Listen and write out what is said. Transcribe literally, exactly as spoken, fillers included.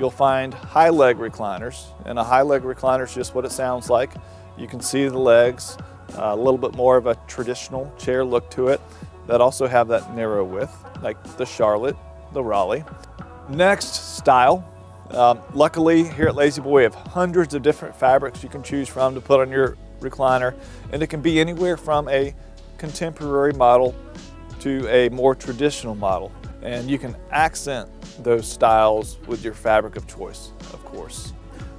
you'll find high leg recliners, and a high leg recliner is just what it sounds like. You can see the legs, uh, a little bit more of a traditional chair look to it, that also have that narrow width, like the Charlotte, the Raleigh. Next, style. Um, luckily, here at La-Z-Boy, we have hundreds of different fabrics you can choose from to put on your recliner, and it can be anywhere from a contemporary model to a more traditional model. And you can accent those styles with your fabric of choice, of course.